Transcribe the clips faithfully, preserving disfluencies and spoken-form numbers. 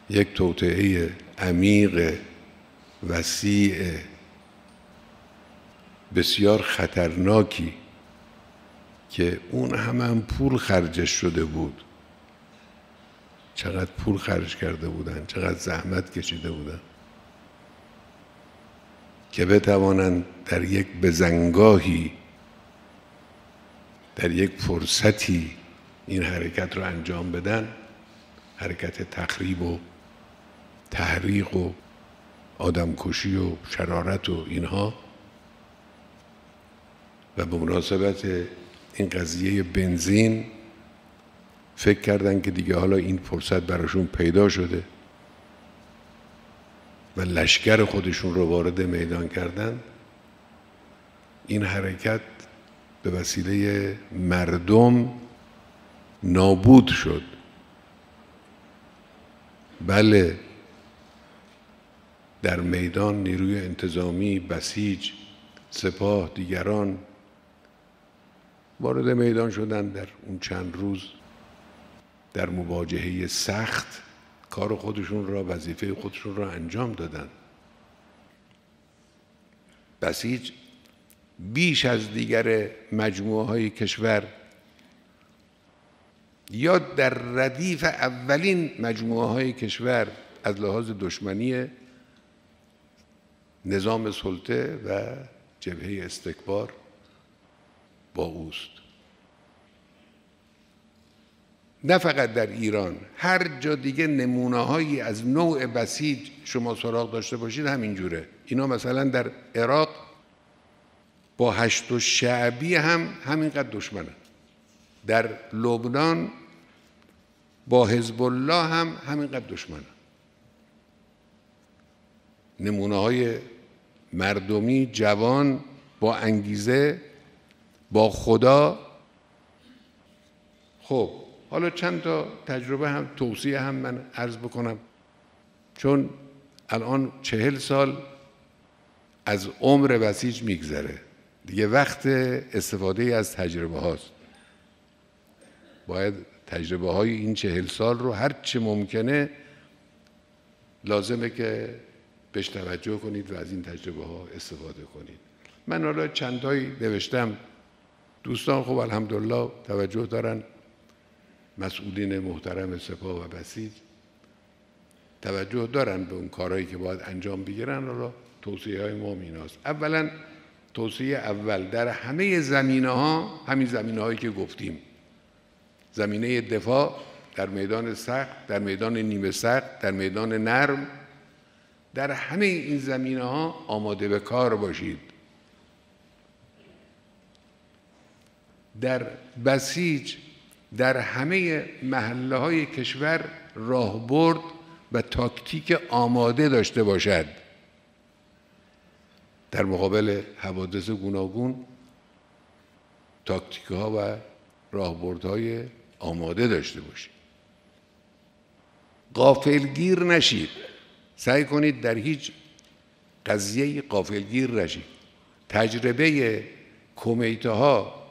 یک توطئه عمیق وسیع بسیار خطرناکی که اون هم, هم پول خرجش شده بود، چقدر پول خرج کرده بودن، چقدر زحمت کشیده بودن که بتوانند در یک بزنگاهی، در یک فرصتی این حرکت رو انجام بدن، حرکت تخریب و تحریق و آدمکشی و شرارت و اینها. و به مناسبت این قضیه بنزین فکر کردن که دیگه حالا این فرصت براشون پیدا شده و لشکر خودشون رو وارد میدان کردن. این حرکت به وسیله مردم نابود شد. بله، در میدان نیروی انتظامی، بسیج، سپاه، دیگران وارد میدان شدن. در اون چند روز در مواجهه سخت کار خودشون را، وظیفه خودشون را انجام دادن. بسیج بیش از دیگر مجموعه های کشور یا در ردیف اولین مجموعه های کشور از لحاظ دشمنی نظام سلطه و جبهه استکبار با اوست. نه فقط در ایران، هر جا دیگه نمونه هایی از نوع بسیج شما سراغ داشته باشید همینجوره. اینا مثلا در عراق با هشت و شعبی هم همینقدر دشمنن. در لبنان با حزب الله هم همینقدر دشمنن. نمونه های مردمی جوان با انگیزه، با خدا. خب حالا چند تا تجربه هم توصیه هم من عرض بکنم، چون الان چهل سال از عمر بسیج میگذره دیگه، وقت استفاده از تجربه هاست. باید تجربه های این چهل سال رو هر چه ممکنه لازمه که بهش توجه کنید و از این تجربه ها استفاده کنید. من حالا چندتایی نوشتم، دوستان خب الحمدلله توجه دارن، مسئولین محترم سپاه و بسیج توجه دارن به اون کارهایی که باید انجام بگیرن. حالا توصیه های ما ایناست. اولا توصیه اول، در همه زمینه ها، همین زمینه هایی که گفتیم، زمینه دفاع در میدان سخت، در میدان نیمه سخت، در میدان نرم، در همه این زمینه ها آماده به کار باشید. در بسیج در همه محله های کشور راهبرد و تاکتیک آماده داشته باشد. در مقابل حوادث گوناگون تاکتیک ها و راهبردهای آماده داشته باشید. غافلگیر نشید. سعی کنید در هیچ قضیه غافلگیر نشید. تجربه کمیته ها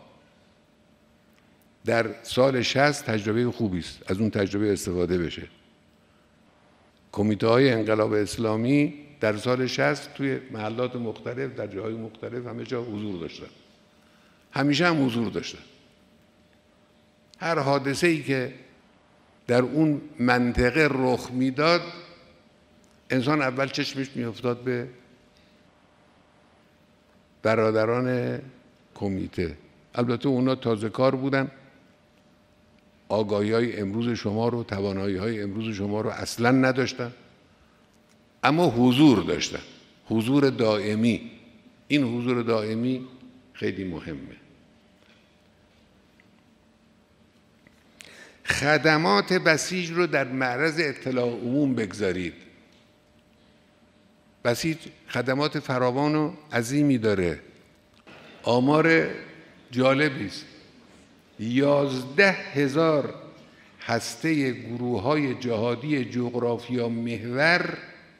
در سال شصت تجربه خوبی است، از اون تجربه استفاده بشه. کمیته های انقلاب اسلامی در سال شصت توی محلات مختلف، در جاهای مختلف همه جا حضور داشتن، همیشه هم حضور داشتن. هر حادثه ای که در اون منطقه رخ میداد، انسان اول چشمش میافتاد به برادران کمیته. البته اونا تازه کار بودن، آگاهی های امروز شما رو، توانایی های امروز شما رو اصلا نداشتن، اما حضور داشتن، حضور دائمی. این حضور دائمی خیلی مهمه. خدمات بسیج رو در معرض اطلاع عموم بگذارید. بسیج خدمات فراوان و عظیمی داره. آمار جالبی است. یازده هزار هسته گروه های جهادی جغرافیا محور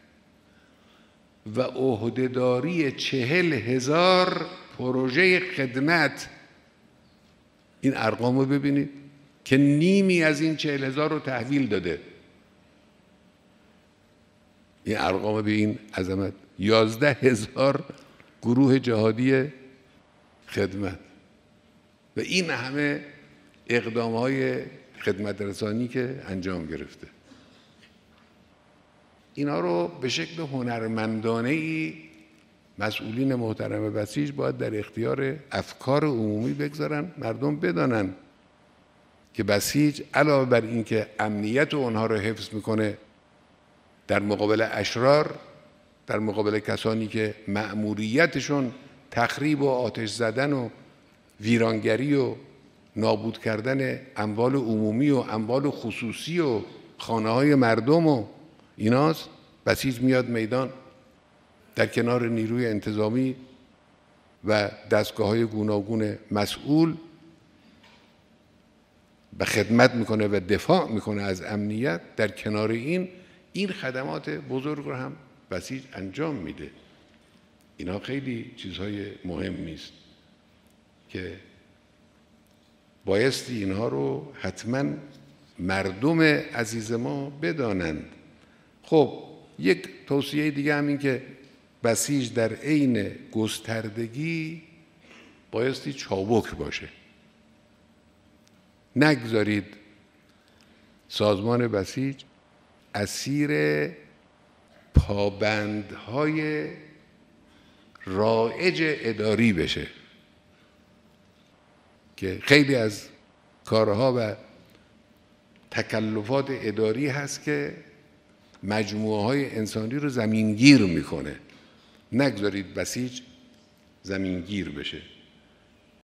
و عهدهداری چهل هزار پروژه خدمت. این ارقام رو ببینید که نیمی از این چهل هزار رو تحویل داده. این ارقام به این عظمت، یازده هزار گروه جهادی خدمت و این همه اقدام های خدمت رسانی که انجام گرفته. اینا رو به شکل هنرمندانه ای مسئولین محترم بسیج باید در اختیار افکار عمومی بگذارن، مردم بدانن که بسیج علاوه بر اینکه امنیت اونها رو حفظ میکنه در مقابل اشرار، در مقابل کسانی که مأموریتشون تخریب و آتش زدن و ویرانگری و نابود کردن اموال عمومی و اموال خصوصی و خانه های مردم و ایناست، بسیج میاد میدان در کنار نیروی انتظامی و دستگاه های گوناگون مسئول به خدمت میکنه و دفاع میکنه از امنیت. در کنار این این خدمات بزرگ رو هم بسیج انجام میده. اینا خیلی چیزهای مهمی است که بایستی اینها رو حتما مردم عزیز ما بدانند. خب یک توصیه دیگه هم این که بسیج در عین گستردگی بایستی چابک باشه. نگذارید سازمان بسیج اسیر پابندهای رایج اداری بشه که خیلی از کارها و تکلفات اداری هست که مجموعه های انسانی رو زمینگیر میکنه. نگذارید بسیج زمینگیر بشه.